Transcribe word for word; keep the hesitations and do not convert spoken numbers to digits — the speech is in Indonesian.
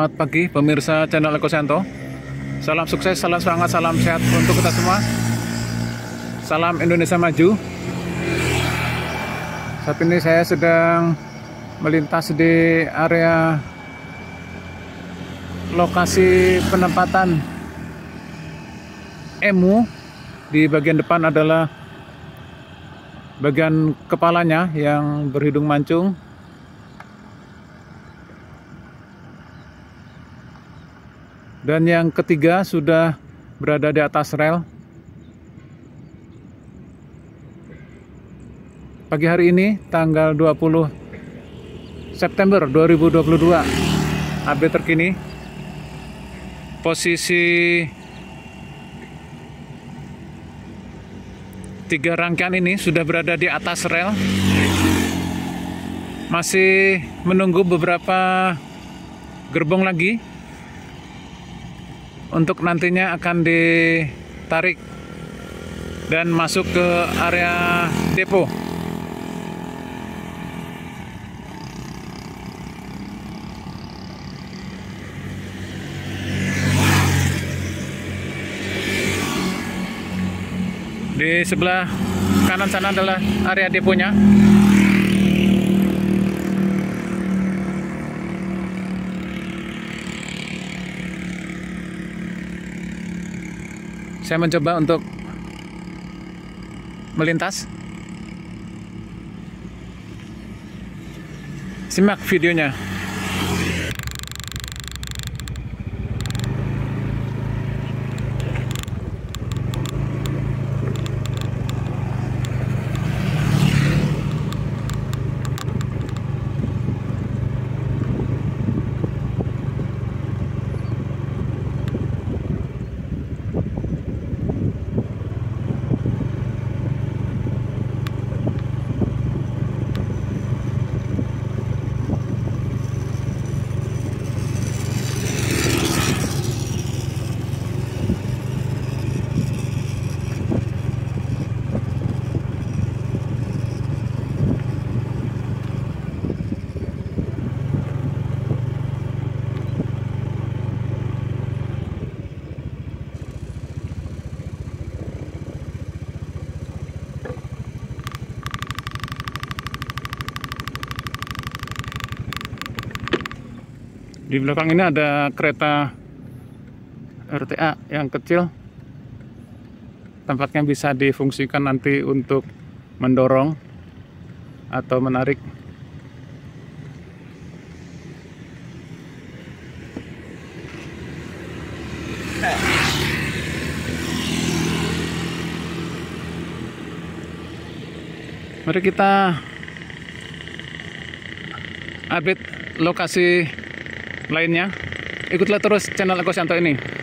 Selamat pagi pemirsa channel Ekosianto. Salam sukses, salam semangat, salam sehat untuk kita semua. Salam Indonesia maju. Saat ini saya sedang melintas di area lokasi penempatan emu. Di bagian depan adalah bagian kepalanya yang berhidung mancung. Dan yang ketiga sudah berada di atas rel. Pagi hari ini tanggal dua puluh September dua ribu dua puluh dua, update terkini. Posisi tiga rangkaian ini sudah berada di atas rel. Masih menunggu beberapa gerbong lagi untuk nantinya akan ditarik dan masuk ke area depo. Di sebelah kanan sana adalah area deponya. Saya mencoba untuk melintas. Simak videonya. Di belakang ini ada kereta R T A yang kecil. Tampaknya bisa difungsikan nanti untuk mendorong atau menarik. Mari kita update lokasi lainnya. Ikutlah terus channel Ekosianto ini.